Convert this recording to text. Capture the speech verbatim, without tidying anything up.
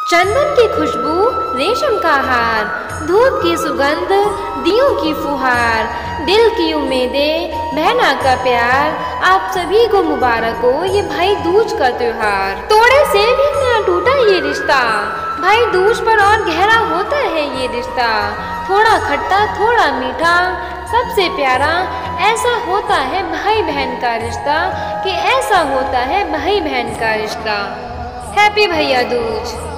चंदन की खुशबू, रेशम का हार, धूप की सुगंध, दियों की फुहार, दिल की उम्मीदें, बहना का प्यार, आप सभी को मुबारक हो ये भाई दूज का त्योहार। तोड़े से भी ना टूटा ये रिश्ता, भाई दूज पर और गहरा होता है ये रिश्ता। थोड़ा खट्टा थोड़ा मीठा, सबसे प्यारा ऐसा होता है भाई बहन का रिश्ता, कि ऐसा होता है भाई बहन का रिश्ता। हैप्पी भैया दूज।